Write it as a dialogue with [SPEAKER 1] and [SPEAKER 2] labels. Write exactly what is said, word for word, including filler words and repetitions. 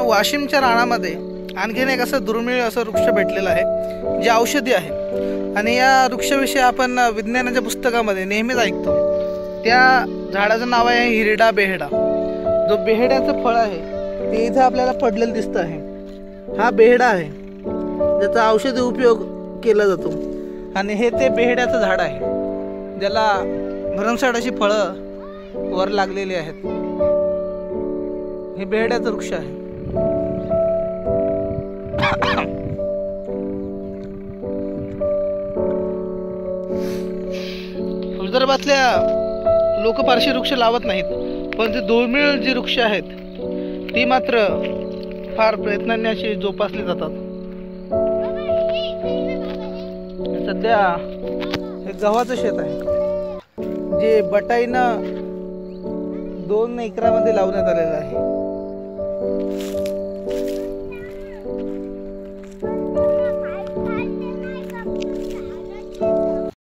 [SPEAKER 1] वाशिमच्या रानामध्ये आणखीन एक असं दुर्मिळ असं वृक्ष भेटलेलं आहे जे औषधी आहे आणि या वृक्षाविषयी आपण विज्ञानाच्या पुस्तकामध्ये नेहमीच ऐकतो। त्या झाडाचं नाव आहे हिरडा बेहडा। जो बेहड्याचं फळ आहे ते इथे आपल्याला पडलेलं दिसतं आहे। हा बेहडा आहे ज्याचा औषधी उपयोग केला जातो आणि हे ते बेहड्याचं झाड आहे ज्याला भरमसाठ अशी फळं वर लागलेली आहेत। हे बेहड्याचं वृक्ष आहे। विदर्भातल्या लोक फारशी वृक्ष लावत नाहीत, पण ते दुर्मिळ जी वृक्ष आहेत ती मात्र फार प्रयत्नांनी अशी जोपासली जातात। सध्या हे गव्हाचं शेत आहे जे बटाईनं दोन एकरामध्ये लावण्यात आलेलं आहे।